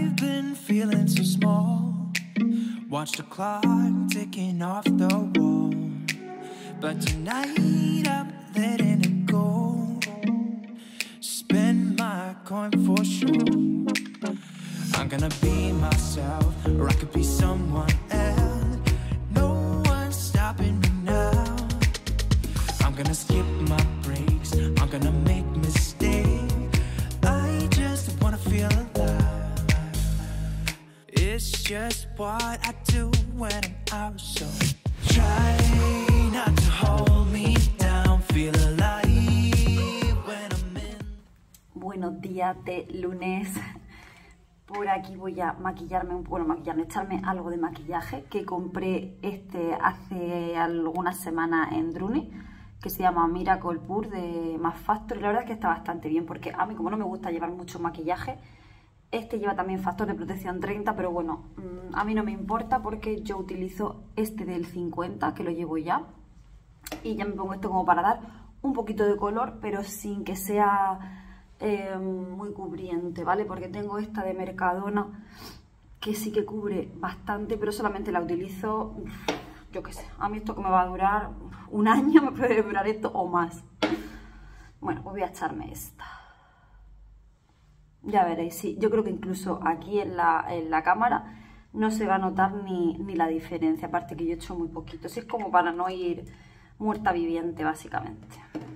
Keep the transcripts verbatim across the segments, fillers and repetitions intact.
I've been feeling so small. Watch the clock ticking off the wall. But tonight I'm letting it go. Spend my coin for sure. I'm gonna be myself, or I could be someone else. No one's stopping me now. I'm gonna skip my breaks, I'm gonna make mistakes. I just wanna feel alive. It's just what I do when I'm out, so try not to hold me down. Feel alive when I'm in. Buenos días de lunes. Por aquí voy a maquillarme, un bueno, maquillarme, echarme algo de maquillaje que compré este hace algunas semanas en Druni, que se llama Miracle Pure de Mac Factor, y la verdad es que está bastante bien, porque a mí, como no me gusta llevar mucho maquillaje, este lleva también factor de protección treinta, pero bueno, a mí no me importa porque yo utilizo este del cincuenta, que lo llevo ya, y ya me pongo esto como para dar un poquito de color, pero sin que sea Eh, muy cubriente, ¿vale? Porque tengo esta de Mercadona que sí que cubre bastante, pero solamente la utilizo, yo qué sé, a mí esto que me va a durar un año, me puede durar esto o más. Bueno, pues voy a echarme esta. Ya veréis, sí, yo creo que incluso aquí en la, en la cámara no se va a notar ni, ni la diferencia, aparte que yo he hecho muy poquito, así es como para no ir muerta viviente, básicamente.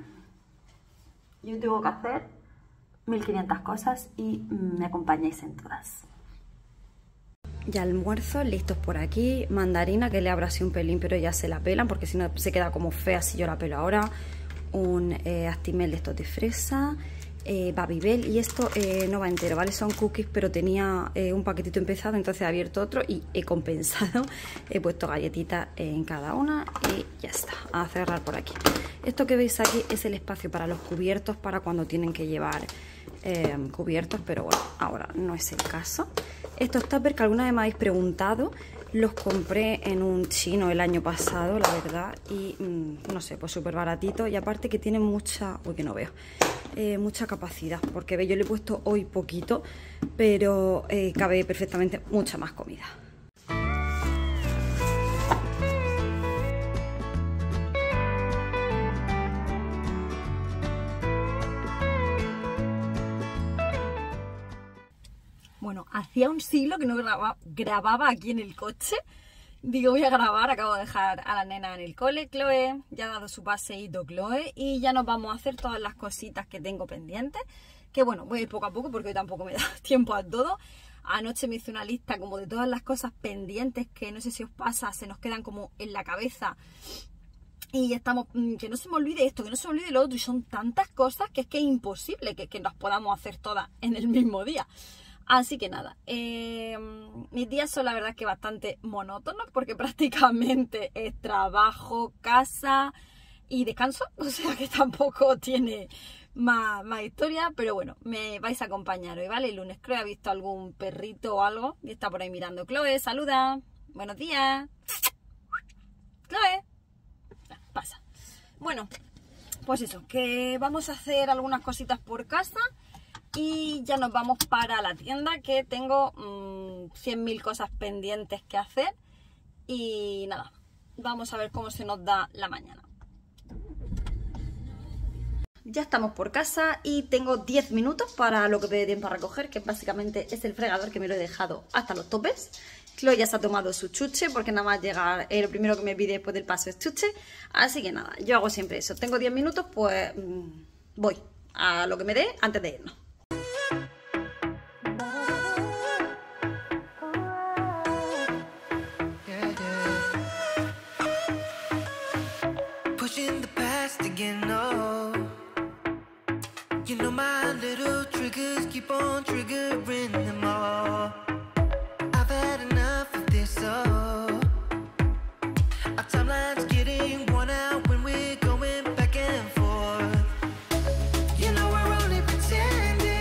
Yo tengo que hacer mil quinientas cosas y me acompañáis en todas. Ya almuerzo, listos por aquí. Mandarina, que le abro así un pelín, pero ya se la pelan porque si no se queda como fea si yo la pelo ahora. Un eh, Actimel de estos de fresa, eh, Babybel, y esto eh, no va entero, ¿vale? Son cookies, pero tenía eh, un paquetito empezado, entonces he abierto otro y he compensado. He puesto galletitas en cada una y ya está, a cerrar por aquí. Esto que veis aquí es el espacio para los cubiertos, para cuando tienen que llevar eh, cubiertos, pero bueno, ahora no es el caso. Estos tuppers que alguna vez me habéis preguntado, los compré en un chino el año pasado, la verdad, y mmm, no sé, pues súper baratito, y aparte que tienen mucha, uy que no veo, eh, mucha capacidad, porque ve, yo le he puesto hoy poquito, pero eh, cabe perfectamente mucha más comida. Bueno, hacía un siglo que no grababa, grababa aquí en el coche. Digo, voy a grabar, acabo de dejar a la nena en el cole. Chloe ya ha dado su paseíto, Chloe, y ya nos vamos a hacer todas las cositas que tengo pendientes. Que bueno, voy a ir poco a poco porque hoy tampoco me da tiempo a todo. Anoche me hice una lista como de todas las cosas pendientes que no sé si os pasa, se nos quedan como en la cabeza. Y estamos, que no se me olvide esto, que no se me olvide lo otro. Y son tantas cosas que es que es imposible que, que las podamos hacer todas en el mismo día. Así que nada, eh, mis días son la verdad que bastante monótonos porque prácticamente es trabajo, casa y descanso, o sea que tampoco tiene más, más historia, pero bueno, me vais a acompañar hoy, ¿vale? El lunes Chloe ha visto algún perrito o algo y está por ahí mirando. Chloe, saluda, buenos días. Chloe, pasa. Bueno, pues eso, que vamos a hacer algunas cositas por casa. Y ya nos vamos para la tienda, que tengo mmm, cien mil cosas pendientes que hacer. Y nada, vamos a ver cómo se nos da la mañana. Ya estamos por casa y tengo diez minutos para lo que me dé tiempo a recoger, que básicamente es el fregador, que me lo he dejado hasta los topes. Chloe ya se ha tomado su chuche, porque nada más llegar, eh, lo primero que me pide después del paso es chuche. Así que nada, yo hago siempre eso. Tengo diez minutos, pues mmm, voy a lo que me dé antes de irnos. Pretending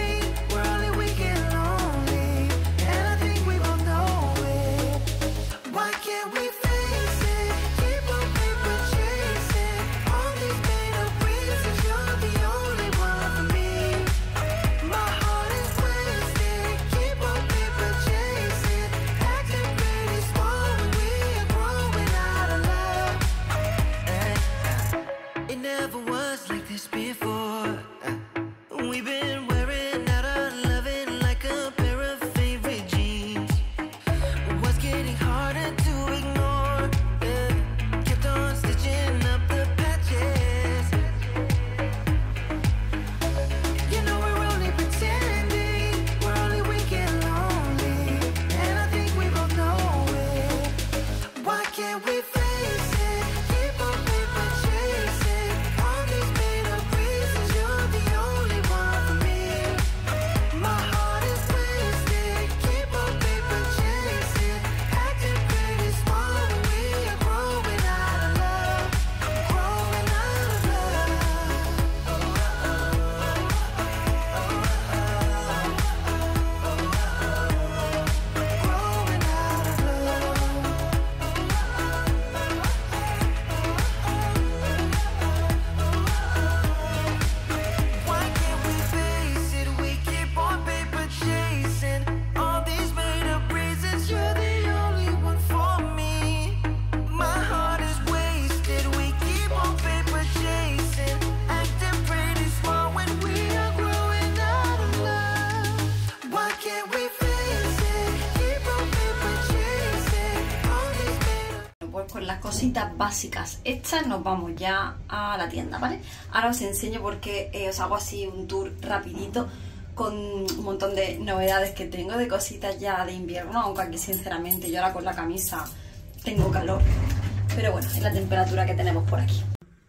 las cositas básicas hechas, nos vamos ya a la tienda, ¿vale? Ahora os enseño porque eh, os hago así un tour rapidito con un montón de novedades que tengo, de cositas ya de invierno, aunque aquí sinceramente yo ahora con la camisa tengo calor, pero bueno, es la temperatura que tenemos por aquí.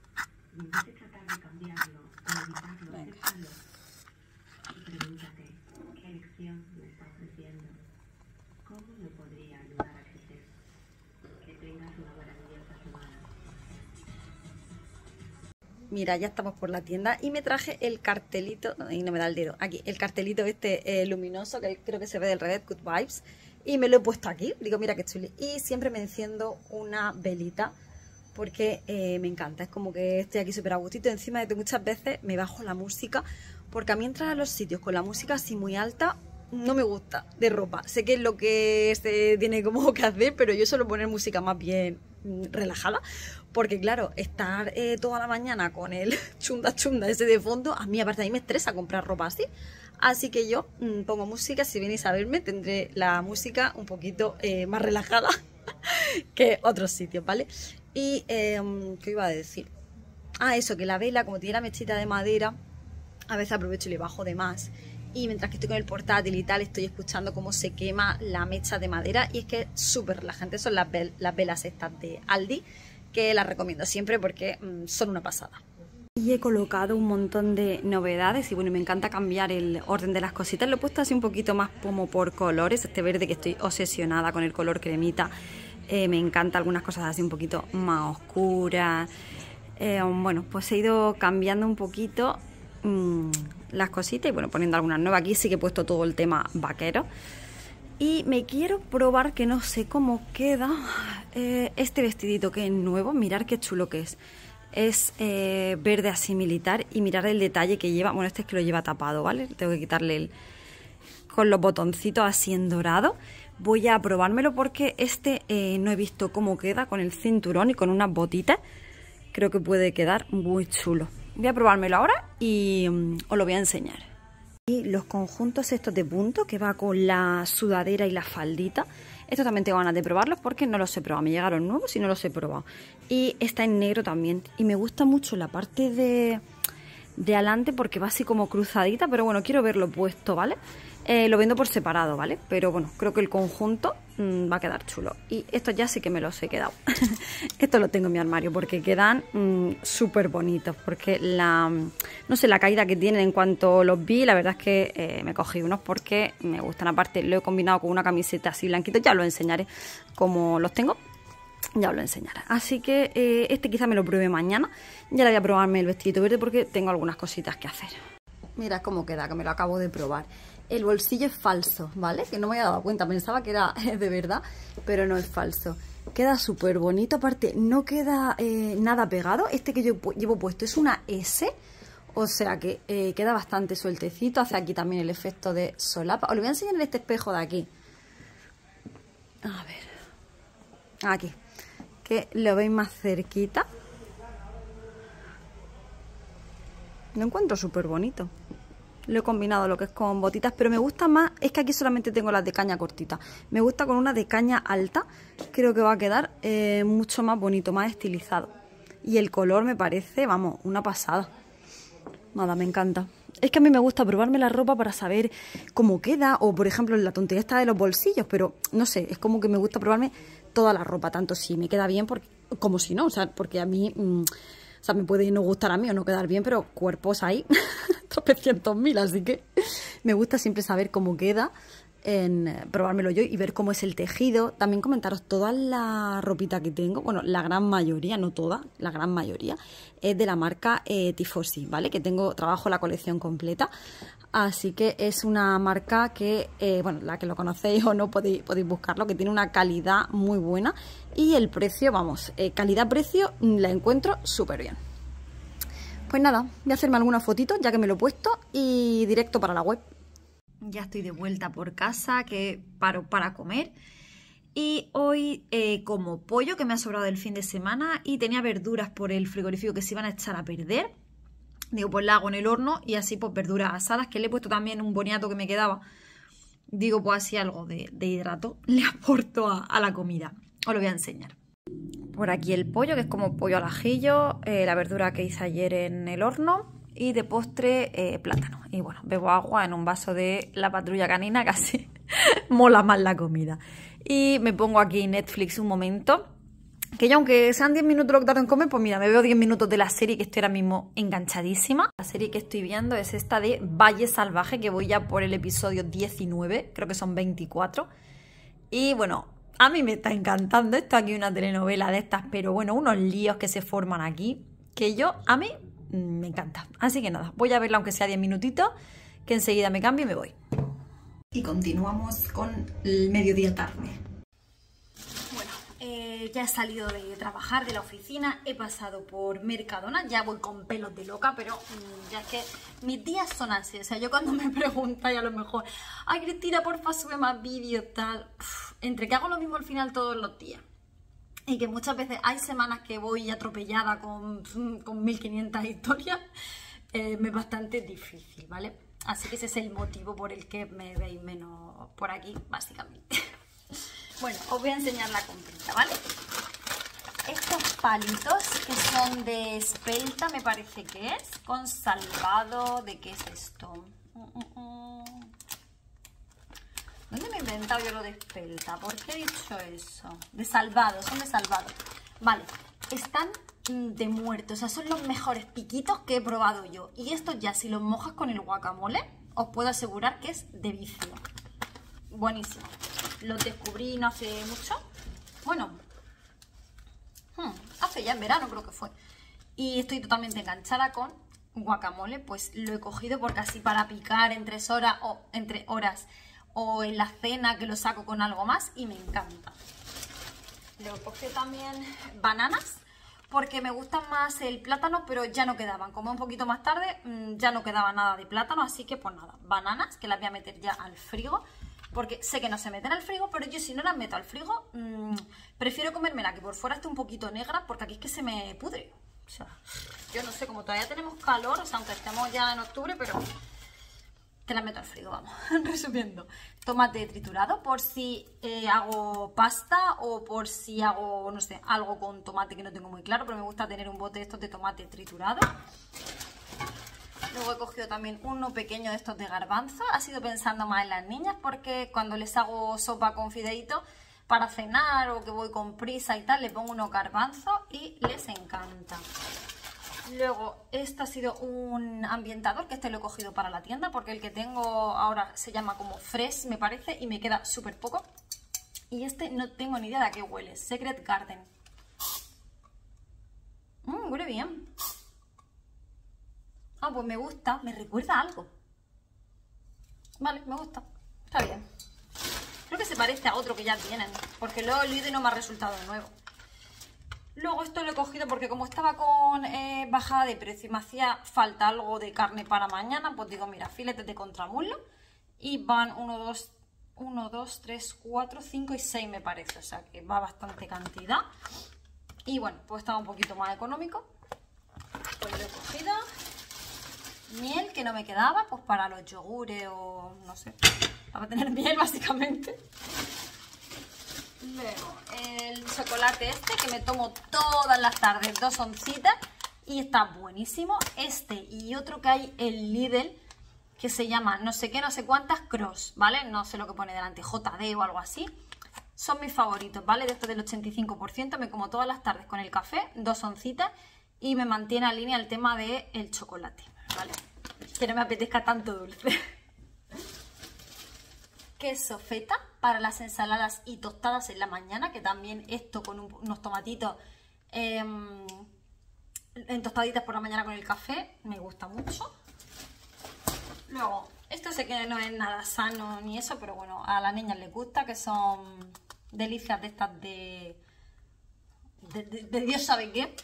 Mira, ya estamos por la tienda y me traje el cartelito, y no me da el dedo, aquí, el cartelito este eh, luminoso, que creo que se ve del Red Good Vibes, y me lo he puesto aquí, digo, mira qué chuli, y siempre me enciendo una velita, porque eh, me encanta, es como que estoy aquí súper a gustito, encima de que muchas veces me bajo la música, porque a mí entrar a los sitios con la música así muy alta, no me gusta, de ropa, sé que es lo que se tiene como que hacer, pero yo suelo poner música más bien relajada, porque claro, estar eh, toda la mañana con el chunda chunda ese de fondo, a mí aparte a mí me estresa comprar ropa así, así que yo mmm, pongo música, si venís a verme tendré la música un poquito eh, más relajada que otros sitios, ¿vale? Y, eh, ¿qué iba a decir? Ah, eso, que la vela, como tiene la mechita de madera, a veces aprovecho y le bajo de más. Y mientras que estoy con el portátil y tal, estoy escuchando cómo se quema la mecha de madera. Y es que es súper relajante. Son las, vel las velas estas de Aldi, que las recomiendo siempre porque mmm, son una pasada. Y he colocado un montón de novedades y bueno, me encanta cambiar el orden de las cositas. Lo he puesto así un poquito más como por colores. Este verde que estoy obsesionada con el color cremita. Eh, me encanta algunas cosas así un poquito más oscuras. Eh, bueno, pues he ido cambiando un poquito mmm, las cositas y bueno, poniendo algunas nuevas. Aquí sí que he puesto todo el tema vaquero. Y me quiero probar, que no sé cómo queda, eh, este vestidito que es nuevo. Mirar qué chulo que es. Es eh, verde así militar y mirar el detalle que lleva. Bueno, este es que lo lleva tapado, ¿vale? Tengo que quitarle el... con los botoncitos así en dorado. Voy a probármelo porque este eh, no he visto cómo queda con el cinturón y con unas botitas. Creo que puede quedar muy chulo. Voy a probármelo ahora y um, os lo voy a enseñar. Y los conjuntos estos de punto que va con la sudadera y la faldita. Estos también tengo ganas de probarlos porque no los he probado. Me llegaron nuevos y no los he probado. Y está en negro también. Y me gusta mucho la parte de, de adelante porque va así como cruzadita. Pero bueno, quiero verlo puesto, ¿vale? Eh, lo vendo por separado, ¿vale? Pero bueno, creo que el conjunto mmm, va a quedar chulo. Y estos ya sí que me los he quedado. Estos los tengo en mi armario porque quedan mmm, súper bonitos. Porque la, no sé, la caída que tienen en cuanto los vi, la verdad es que eh, me cogí unos porque me gustan. Aparte lo he combinado con una camiseta así blanquito. Ya lo enseñaré como los tengo. Ya os lo enseñaré. Así que eh, este quizá me lo pruebe mañana. Ya le voy a probarme el vestidito verde porque tengo algunas cositas que hacer. Mira cómo queda, que me lo acabo de probar. El bolsillo es falso, ¿vale? Que no me había dado cuenta, pensaba que era de verdad, pero no es falso. Queda súper bonito, aparte no queda eh, nada pegado. Este que yo llevo puesto es una S, o sea que eh, queda bastante sueltecito. Hace aquí también el efecto de solapa. Os lo voy a enseñar en este espejo de aquí. A ver. Aquí. Que lo veis más cerquita. Lo encuentro súper bonito. Lo he combinado lo que es con botitas, pero me gusta más, es que aquí solamente tengo las de caña cortita. Me gusta con una de caña alta, creo que va a quedar eh, mucho más bonito, más estilizado. Y el color me parece, vamos, una pasada. Nada, me encanta. Es que a mí me gusta probarme la ropa para saber cómo queda, o por ejemplo la tontería está de los bolsillos, pero no sé, es como que me gusta probarme toda la ropa, tanto si me queda bien porque, como si no, o sea, porque a mí... Mmm, o sea, me puede no gustar a mí o no quedar bien, pero cuerpos hay tropecientos mil, así que me gusta siempre saber cómo queda, en probármelo yo y ver cómo es el tejido. También comentaros, toda la ropita que tengo, bueno, la gran mayoría, no toda, la gran mayoría, es de la marca eh, Tifosi, ¿vale? Que tengo, trabajo la colección completa, así que es una marca que, eh, bueno, la que lo conocéis o no podéis, podéis buscarlo, que tiene una calidad muy buena y el precio, vamos, eh, calidad-precio la encuentro súper bien. Pues nada, voy a hacerme algunas fotitos ya que me lo he puesto y directo para la web. Ya estoy de vuelta por casa, que paro para comer. Y hoy eh, como pollo que me ha sobrado del fin de semana y tenía verduras por el frigorífico que se iban a echar a perder. Digo, pues la hago en el horno y así pues verduras asadas, que le he puesto también un boniato que me quedaba. Digo, pues así algo de, de hidrato le aporto a, a la comida. Os lo voy a enseñar. por aquí el pollo, que es como pollo al ajillo, eh, la verdura que hice ayer en el horno y de postre eh, plátano. Y bueno, bebo agua en un vaso de la patrulla canina, casi mola más la comida. Y me pongo aquí Netflix un momento, que yo aunque sean diez minutos lo que tardo en comer, pues mira, me veo diez minutos de la serie que estoy ahora mismo enganchadísima. La serie que estoy viendo es esta de Valle Salvaje, que voy ya por el episodio diecinueve, creo que son veinticuatro. Y bueno, a mí me está encantando esto, aquí una telenovela de estas, pero bueno, unos líos que se forman aquí, que yo, a mí, me encanta. Así que nada, voy a verla aunque sea diez minutitos, que enseguida me cambio y me voy. Y continuamos con el mediodía tarde. Bueno, eh, ya he salido de trabajar, de la oficina, he pasado por Mercadona, ya voy con pelos de loca, pero mmm, ya es que mis días son así. O sea, yo cuando me preguntáis a lo mejor, ay Cristina, porfa, sube más vídeos, tal, uf, entre que hago lo mismo al final todos los días y que muchas veces hay semanas que voy atropellada con, con mil quinientas historias, eh, me es bastante difícil, ¿vale? Así que ese es el motivo por el que me veis menos por aquí, básicamente. Bueno, os voy a enseñar la comprita, ¿vale? Estos palitos que son de espelta, me parece que es, con salvado. ¿De qué es esto? ¿Dónde me he inventado yo lo de espelta? ¿Por qué he dicho eso? De salvado, son de salvado. Vale, están de muerto, o sea, son los mejores piquitos que he probado yo. Y estos ya, si los mojas con el guacamole, os puedo asegurar que es de vicio. Buenísimo. Los descubrí no hace mucho. Bueno, hmm, hace ya en verano creo que fue. Y estoy totalmente enganchada con guacamole. Pues lo he cogido porque así para picar en tres horas o entre horas o en la cena, que lo saco con algo más y me encanta. Luego cogí también bananas, porque me gustan más el plátano, pero ya no quedaban. Como un poquito más tarde, ya no quedaba nada de plátano, así que pues nada, bananas, que las voy a meter ya al frigo, porque sé que no se meten al frigo, pero yo si no las meto al frigo, mmm, prefiero comérmela que por fuera esté un poquito negra, porque aquí es que se me pudre. O sea, yo no sé, como todavía tenemos calor, o sea, aunque estemos ya en octubre, pero que las meto al frigo, vamos, resumiendo. Tomate triturado, por si eh, hago pasta o por si hago, no sé, algo con tomate que no tengo muy claro, pero me gusta tener un bote de estos de tomate triturado. Luego he cogido también uno pequeño de estos de garbanzo. Ha sido pensando más en las niñas, porque cuando les hago sopa con fideíto para cenar o que voy con prisa y tal, le pongo unos garbanzos y les encanta. Luego, este ha sido un ambientador, que este lo he cogido para la tienda, porque el que tengo ahora se llama como Fresh, me parece, y me queda súper poco. Y este no tengo ni idea de a qué huele, Secret Garden. Mmm, huele bien. Ah, pues me gusta, me recuerda a algo. Vale, me gusta, está bien. Creo que se parece a otro que ya tienen, porque lo he olido y no me ha resultado nuevo. Luego esto lo he cogido porque como estaba con eh, bajada de precio y me hacía falta algo de carne para mañana, pues digo, mira, filetes de contramuslo. Y van uno, dos, tres, cuatro, cinco y seis me parece, o sea que va bastante cantidad. Y bueno, pues estaba un poquito más económico. Pues lo he cogido. Miel que no me quedaba, pues para los yogures o no sé, para tener miel básicamente. Luego el chocolate este que me tomo todas las tardes, dos oncitas y está buenísimo. Este y otro que hay en Lidl que se llama no sé qué, no sé cuántas Cross, ¿vale? No sé lo que pone delante, J D o algo así. Son mis favoritos, ¿vale? De estos del ochenta y cinco por ciento me como todas las tardes con el café, dos oncitas y me mantiene en línea el tema del chocolate, ¿vale? Que no me apetezca tanto dulce. Queso feta para las ensaladas y tostadas en la mañana, que también esto con un, unos tomatitos eh, en tostaditas por la mañana con el café, me gusta mucho. Luego, esto sé que no es nada sano ni eso, pero bueno, a las niñas les gusta, que son delicias de estas de, de, de, de Dios sabe qué.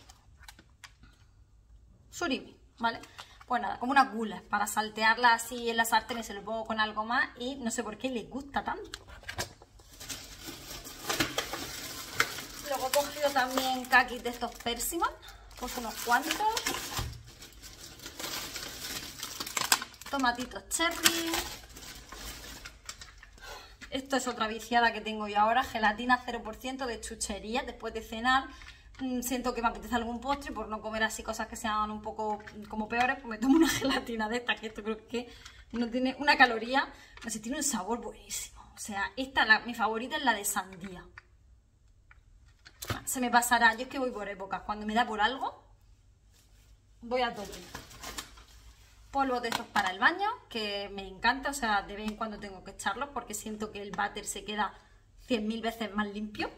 Surimi, ¿vale? Pues nada, como unas gulas, para saltearla así en la sartén y se lo pongo con algo más y no sé por qué les gusta tanto. Luego he cogido también kakis de estos Persimmon, pues unos cuantos. Tomatitos cherry. Esto es otra viciada que tengo yo ahora, gelatina cero por ciento de chuchería después de cenar. mm, siento que me apetece algún postre, por no comer así cosas que sean un poco como peores, pues me tomo una gelatina de esta, que esto creo que no tiene una caloría, no sé, tiene un sabor buenísimo. O sea, esta, la, mi favorita es la de sandía. Se me pasará, yo es que voy por épocas, cuando me da por algo, voy a tope. Polvos de estos para el baño, que me encanta, o sea, de vez en cuando tengo que echarlos porque siento que el váter se queda cien mil veces más limpio.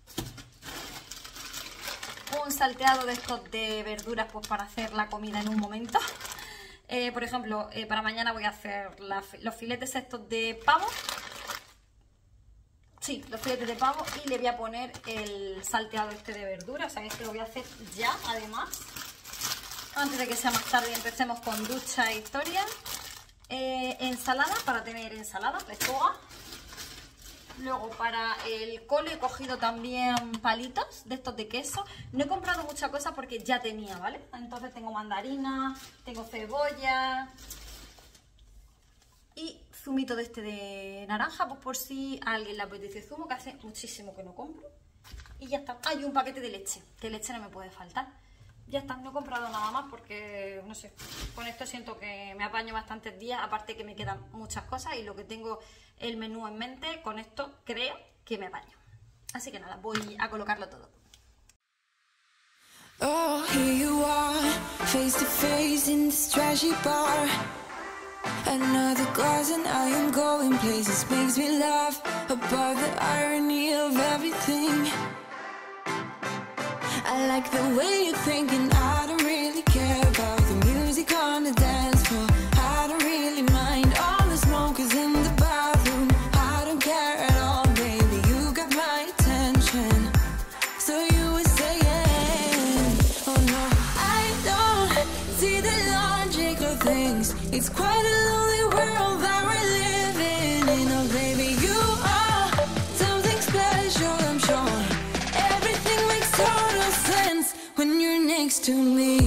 Un salteado de estos de verduras, pues para hacer la comida en un momento. Eh, por ejemplo, eh, para mañana voy a hacer la, los filetes estos de pavo. Sí, los filetes de pavo, y le voy a poner el salteado este de verduras, o sea que este lo voy a hacer ya, además. Antes de que sea más tarde y empecemos con ducha e historia. Eh, ensalada, para tener ensalada, lechuga. Luego para el cole he cogido también palitos de estos de queso. No he comprado mucha cosa porque ya tenía, ¿vale? Entonces tengo mandarina, tengo cebolla y zumito de este de naranja, pues por si a alguien le apetece zumo, que hace muchísimo que no compro. Y ya está. Hay un paquete de leche, que leche no me puede faltar. Ya está, no he comprado nada más porque, no sé, con esto siento que me apaño bastantes días, aparte que me quedan muchas cosas y lo que tengo el menú en mente, con esto creo que me apaño. Así que nada, voy a colocarlo todo. Oh, here you are, face to face in this trashy bar. Another glass and I am going places, makes me laugh about the irony of everything. I like the way you're thinking, I don't really care about the music on the dance floor. I don't really mind all the smokers in the bathroom. I don't care at all, baby, you got my attention. So you were saying, oh no, I don't see the logic of things. It's quite a lonely world that we're living in. Oh baby, you are something special, I'm sure. Everything makes total sense when you're next to me.